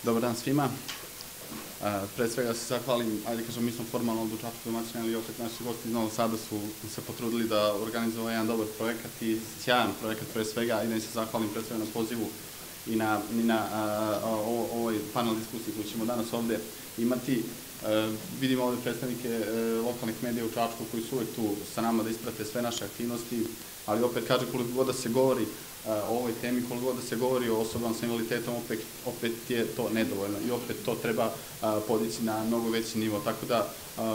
Dobar dan svima. Pre svega se zahvalim, ajde kažem, mi smo formalno od Čačka domaćina, ali opet naši gosti iz Novog Sada su se potrudili da organizuju jedan dobar projekat i sjajan projekat pre svega, i da im se zahvalim pre svega na pozivu i na ovoj panel diskusiji koju ćemo danas ovde imati. Vidimo ovde predstavnike lokalnih medija u Čačku koji su uvek tu sa nama da isprate sve naše aktivnosti, ali opet kaže koliko god da se govori o ovoj temi, koliko god da se govori o osobama sa invaliditetom, opet je to nedovoljno i opet to treba podići na mnogo veći nivo. Tako da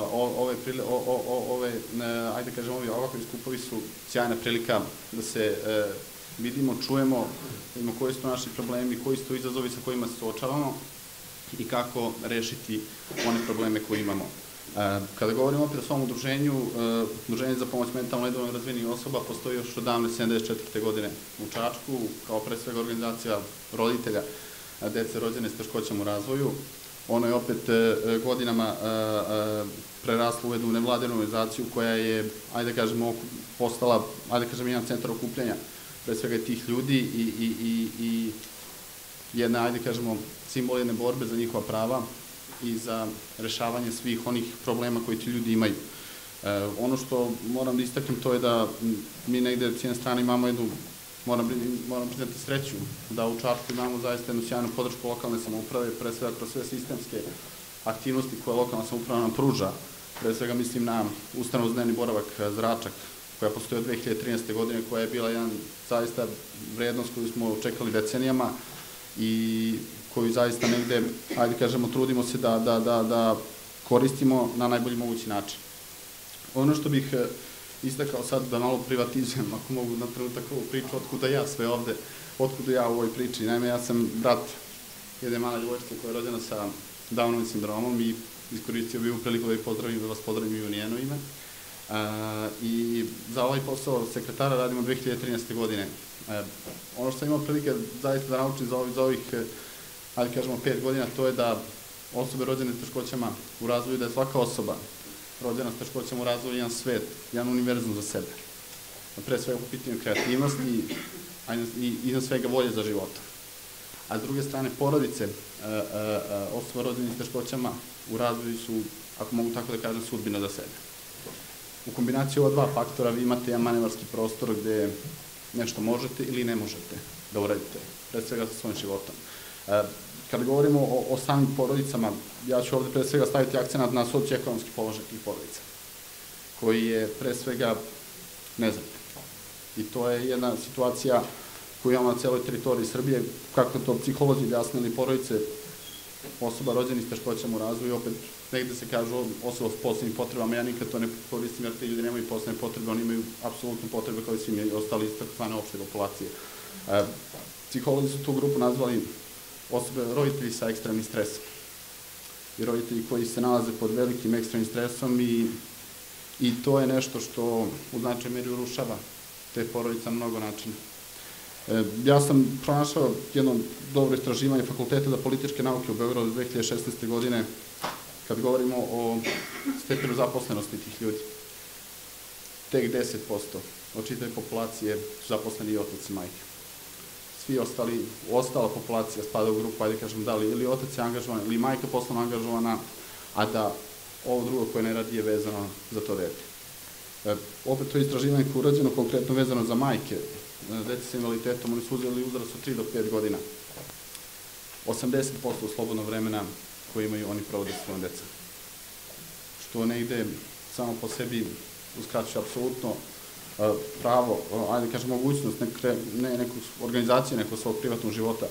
ajde kažem, ovakvi skupovi su sjajna prilika da se vidimo, čujemo, vidimo koji su naši problemi, koji su izazovi sa kojima se suočavamo i kako rešiti one probleme koje imamo. Kada govorimo opet o svom udruženju, Udruženje za pomoć mentalno nedovoljno razvijenih osoba postoji još od davne 1974. godine u Čačku, kao pre svega organizacija roditelja dece rođene s teškoćama u razvoju. Ono je opet godinama preraslo u jednu nevladinu organizaciju koja je, ajde kažemo, postala, ajde kažem, jedan centar okupljanja pre svega tih ljudi i jedna, ajde kažemo, simbol jedne borbe za njihova prava i za rešavanje svih onih problema koji ti ljudi imaju. Ono što moram da istaknem to je da mi negde s jedne strane imamo jednu, moram priznati sreću, da u Čačku imamo zaista jednu sjajnu podršku lokalne samouprave, pre svega kroz sve sistemske aktivnosti koje lokalna samouprava nam pruža. Pre svega mislim na ustanovu za dnevni boravak Zračak, koja postoji od 2013. godine, koja je bila jedan zaista vrednost koju smo čekali decenijama i koju zaista negde, ajde kažemo, trudimo se da koristimo na najbolji mogući način. Ono što bih istakao sad, da malo privatizujem, ako mogu na trenutak ovu priču, otkuda ja sve ovde, otkuda ja u ovoj priči. Naime, ja sam brat jedne male djevojčice koja je rođena sa Downovim sindromom i iskoristio bih u priliku da vas pozdravim i u njeno ime. I za ovaj posao sekretara radimo 2013. godine. Ono što sam imao prilike zaista da naučim za ovih, ajde kažemo, 5 godina, to je da osobe rođene s teškoćama u razvoju, da je svaka osoba rođena s teškoćama u razvoju jedan svet, jedan univerzum za sebe. Pre svega po pitanju kreativnosti i iznad svega volje za života. A s druge strane, porodice osoba rođenih s teškoćama u razvoju su, ako mogu tako da kažem, sudbina za sebe. U kombinaciji ova dva faktora vi imate jedan manevarski prostor gde nešto možete ili ne možete da uradite, pre svega sa svojim životom. Kada govorimo o samim porodicama, ja ću ovde pre svega staviti akcenat na socioekonomski položaj tih porodica, koji je pre svega nezavistan. I to je jedna situacija koju imamo na celoj teritoriji Srbije, kako to psiholozi objasnili, porodice osoba rođenih s teškoćama u razvoju, opet negde se kažu osoba s posebnim potrebama, ja nikad to ne koristim jer ti ljudi nemaju posebne potrebe, oni imaju apsolutno potrebe kao i svi ostali iz takozvane opšte populacije. Psiholozi su tu grupu nazvali roditelji sa ekstremnim stresom i roditelji koji se nalaze pod velikim ekstremnim stresom i to je nešto što u značajnoj meri urušava te porodice na mnogo načina. Ja sam pronašao jedno dobro istraživanje Fakulteta za političke nauke u Beogradu 2016. godine, kad govorimo o stepenu zaposlenosti tih ljudi. Tek 10% od čitave populacije su zaposleni i otaci i majke. Svi ostala populacija spada u grupu, ajde kažem, da li ili otac je angažovan ili majka poslovno angažovana, a da ovo drugo koje ne radi je vezano za to dete. Opet to istraživanje koje je urađeno konkretno vezano za majke, dece sa invaliditetom, oni su uzeli uzrast od 3 do 5 godina. 80% slobodnog vremena koje imaju oni provode s svojom decom. Što negde samo po sebi uskraćuje apsolutno pravo, ajde kažem, mogućnost nekog organizacije, nekog svog privatnog života,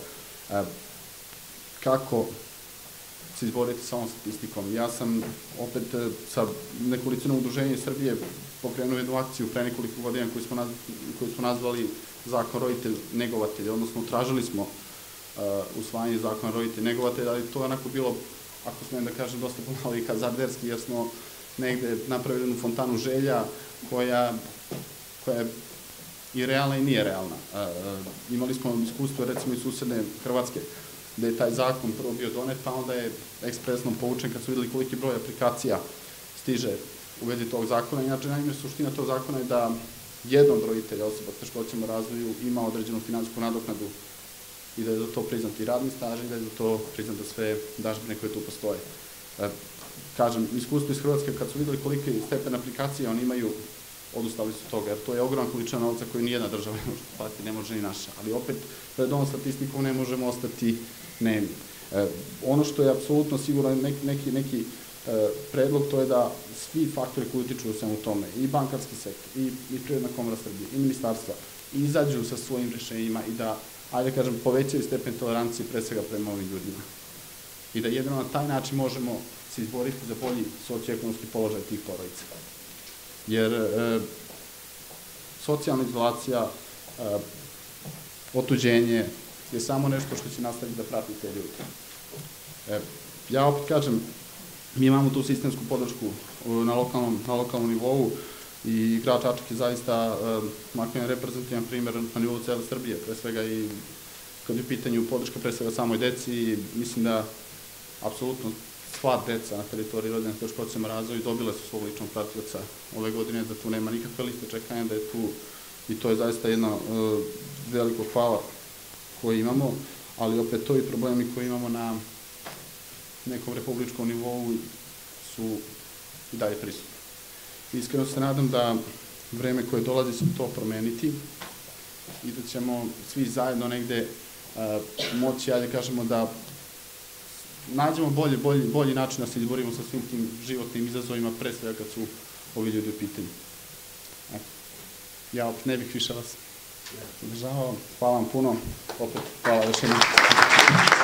kako se izboriti sa ovom statistikom. Ja sam opet sa nekolicinom udruženja iz Srbije pokrenuo jednu akciju pre nekoliko godina koju smo nazvali Zakon roditelj-negovatelj, odnosno tražili smo usvajanje zakona roditelj-negovatelj, ali to je onako bilo, ako smijem da kažem, dosta pomalo i hazarderski, jer smo negde napravili jednu fontanu želja koja je i realna i nije realna. Imali smo iskustvo, recimo, iz susedne Hrvatske, gde je taj zakon prvo bio donet, pa onda je ekspresno povučen kad su videli koliki broj aplikacija stiže u vezi tog zakona. Inače, najmanje suština tog zakona je da jedan od roditelja osoba s teškoćama u razvoju ima određenu finansijsku nadoknadu i da je za to priznati radni staž i da je za to priznati sve dažbine koje tu postoje. Kažem, iskustvo iz Hrvatske, kad su videli koliki stepen aplikacije oni imaju, odustali su toga, jer to je ogroman količina novca koju nijedna država ne može platiti, ne može ni naša. Ali opet, pred ovom statistikom ne možemo ostati nemi. Ono što je apsolutno sigurno neki predlog, to je da svi faktori koji utiču u svemu tome, i bankarski sektor, i Privredna komora Srbije, i ministarstva, izađu sa svojim rešenjima i da, ajde kažem, povećaju stepen tolerancije pre svega prema ovim ljudima. I da jedino na taj način možemo se izboriti za bolji socioekonomski položaj tih porodica. Jer socijalna izolacija, otuđenje je samo nešto što će nastaviti da prati te ljude. Ja opet kažem, mi imamo tu sistemsku podršku na lokalnom nivou i grad Čačak je zaista makar reprezentativan primer na nivou cele Srbije, pre svega i kad je u pitanju podrška pre svega samoj deci, mislim da apsolutno sva deca na teritoriji rodine s teškoćama u razvoju dobile su svog ličnog pratioca ove godine, da tu nema nikakve liste čekanja, da je tu, i to je zaista jedno veliko hvala koje imamo, ali opet to i problemi koje imamo na nekom republičkom nivou su i dalje prisutni. Iskreno se nadam da vreme koje dolazi će to promeniti i da ćemo svi zajedno negde moći, ajde kažemo, da nađemo bolji način da se izborimo sa svim tim životnim izazovima, pre svega kad su ovi ljudi u pitanju. Ja opet ne bih više vas zadržavao. Hvala vam puno. Opet, hvala još jednom.